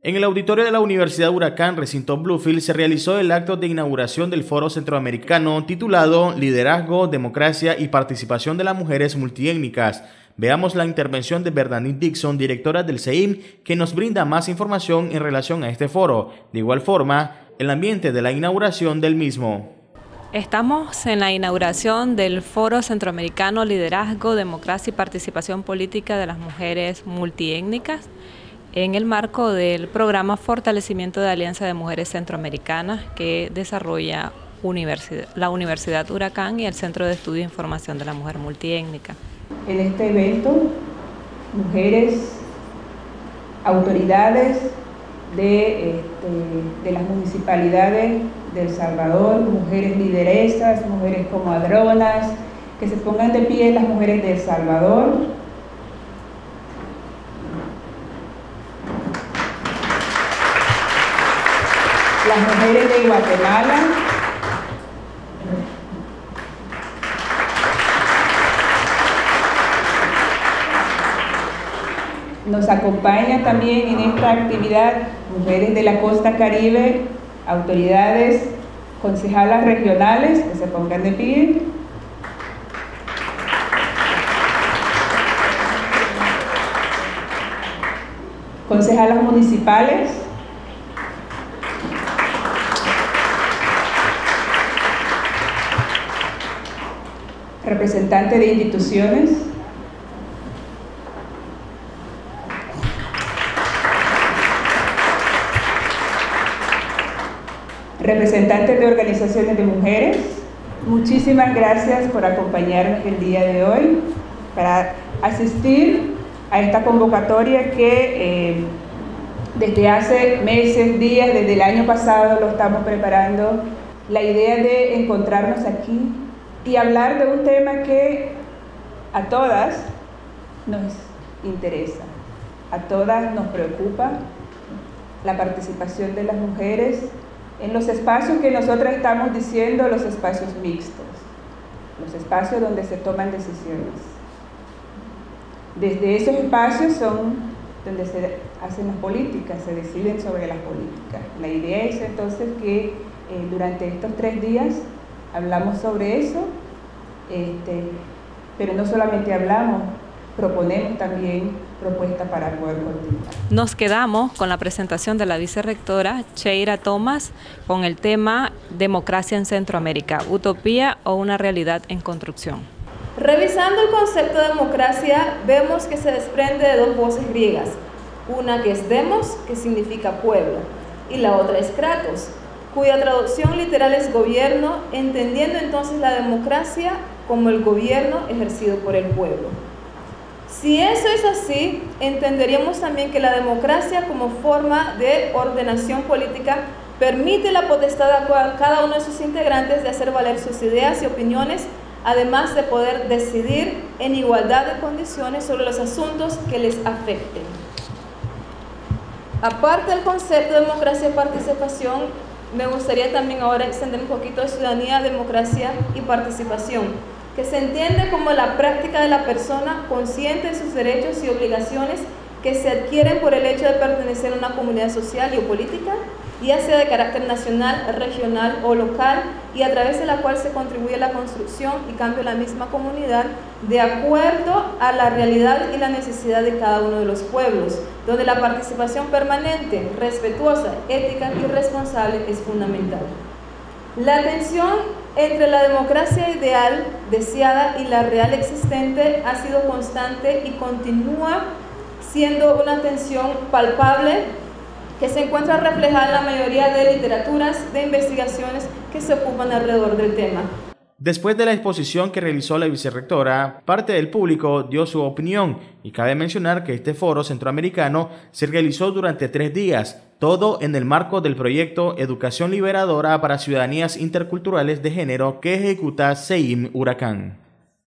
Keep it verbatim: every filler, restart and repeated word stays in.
En el auditorio de la Universidad Huracán, recinto Bluefield, se realizó el acto de inauguración del Foro Centroamericano titulado Liderazgo, Democracia y Participación de las Mujeres Multiétnicas. Veamos la intervención de Bernadette Dixon, directora del C E I M, que nos brinda más información en relación a este foro. De igual forma, el ambiente de la inauguración del mismo. Estamos en la inauguración del Foro Centroamericano Liderazgo, Democracia y Participación Política de las Mujeres Multiétnicas, en el marco del programa Fortalecimiento de Alianza de Mujeres Centroamericanas que desarrolla universidad, la Universidad Huracán y el Centro de Estudio e Información de la Mujer Multiétnica. En este evento, mujeres, autoridades de, este, de las municipalidades de El Salvador, mujeres lideresas, mujeres comadronas, que se pongan de pie las mujeres de El Salvador. Las mujeres de Guatemala, nos acompañan también en esta actividad mujeres de la costa caribe, autoridades, concejalas regionales, que se pongan de pie. Concejalas municipales. Representantes de instituciones, representantes de organizaciones de mujeres. Muchísimas gracias por acompañarnos el día de hoy para asistir a esta convocatoria que eh, desde hace meses, días, desde el año pasado lo estamos preparando. La idea de encontrarnos aquí y hablar de un tema que a todas nos interesa, a todas nos preocupa, la participación de las mujeres en los espacios que nosotros estamos diciendo, los espacios mixtos, los espacios donde se toman decisiones. Desde esos espacios son donde se hacen las políticas, se deciden sobre las políticas. La idea es entonces que eh, durante estos tres días hablamos sobre eso, este, pero no solamente hablamos, proponemos también propuestas para poder continuar. Nos quedamos con la presentación de la vicerrectora Cheira Thomas con el tema Democracia en Centroamérica, utopía o una realidad en construcción. Revisando el concepto de democracia, vemos que se desprende de dos voces griegas, una que es demos, que significa pueblo, y la otra es kratos, cuya traducción literal es gobierno, entendiendo entonces la democracia como el gobierno ejercido por el pueblo. Si eso es así, entenderíamos también que la democracia como forma de ordenación política permite la potestad a cada uno de sus integrantes de hacer valer sus ideas y opiniones, además de poder decidir en igualdad de condiciones sobre los asuntos que les afecten. Aparte del concepto de democracia y participación, me gustaría también ahora extender un poquito de ciudadanía, democracia y participación, que se entiende como la práctica de la persona consciente de sus derechos y obligaciones que se adquieren por el hecho de pertenecer a una comunidad social y o política, ya sea de carácter nacional, regional o local, y a través de la cual se contribuye a la construcción y cambio de la misma comunidad de acuerdo a la realidad y la necesidad de cada uno de los pueblos, donde la participación permanente, respetuosa, ética y responsable es fundamental. La tensión entre la democracia ideal, deseada, y la real existente ha sido constante y continúa siendo una tensión palpable que se encuentra reflejada en la mayoría de literaturas, de investigaciones que se ocupan alrededor del tema. Después de la exposición que realizó la vicerrectora, parte del público dio su opinión y cabe mencionar que este foro centroamericano se realizó durante tres días, todo en el marco del proyecto Educación Liberadora para Ciudadanías Interculturales de Género que ejecuta C E I M Huracán.